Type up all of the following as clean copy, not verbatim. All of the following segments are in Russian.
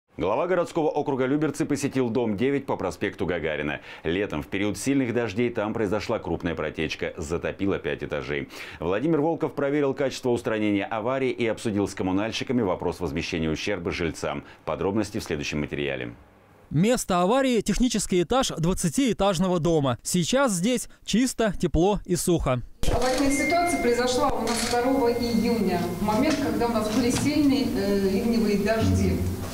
Глава городского округа Люберцы посетил дом 9 по проспекту Гагарина. Летом в период сильных дождей там произошла крупная протечка, затопило 5 этажей. Владимир Волков проверил качество устранения аварии и обсудил с коммунальщиками вопрос возмещения ущерба жильцам. Подробности в следующем материале. Место аварии – технический этаж 20-этажного дома. Сейчас здесь чисто, тепло и сухо. Аварийная ситуация произошла у нас 2 июня, в момент, когда у нас были сильные ливневые дожди.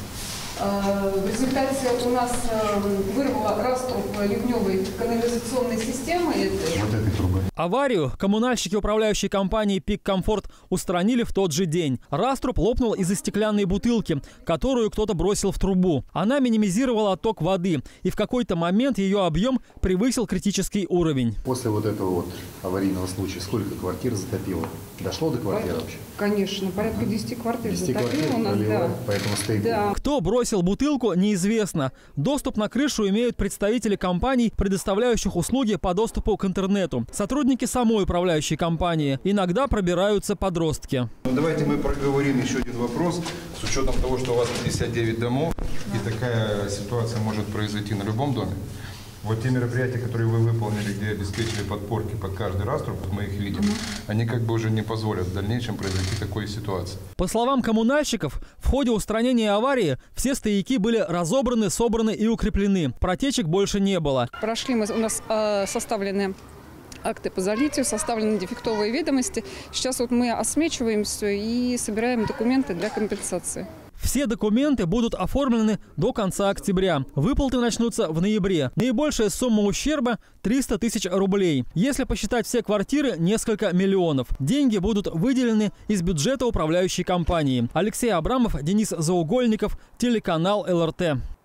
В результате у нас вырвало раструб ливневой канализационной системы. Вот этой трубы. Аварию коммунальщики управляющей компании «Пик Комфорт» устранили в тот же день. Раструб лопнул из-за стеклянной бутылки, которую кто-то бросил в трубу. Она минимизировала отток воды, и в какой-то момент ее объем превысил критический уровень. После вот этого вот аварийного случая сколько квартир затопило? Дошло до квартиры вообще? Конечно, порядка 10 квартир 10 затопило квартир у нас, пролило, да. поэтому стоит. Да. Кто бросил бутылку, неизвестно. Доступ на крышу имеют представители компаний, предоставляющих услуги по доступу к интернету. Сотрудники самой управляющей компании. Иногда пробираются подростки. Давайте мы проговорим еще один вопрос. С учетом того, что у вас 59 домов, и такая ситуация может произойти на любом доме. Вот те мероприятия, которые вы выполнили, где обеспечили подпорки под каждый раструб, мы их видим, они как бы уже не позволят в дальнейшем произойти такой ситуации. По словам коммунальщиков, в ходе устранения аварии все стояки были разобраны, собраны и укреплены. Протечек больше не было. Прошли у нас составлены акты по залитию, составлены дефектовые ведомости. Сейчас вот мы осмечиваем все и собираем документы для компенсации. Все документы будут оформлены до конца октября. Выплаты начнутся в ноябре. Наибольшая сумма ущерба – 300 тысяч рублей. Если посчитать все квартиры – несколько миллионов. Деньги будут выделены из бюджета управляющей компании. Алексей Абрамов, Денис Заугольников, телеканал ЛРТ.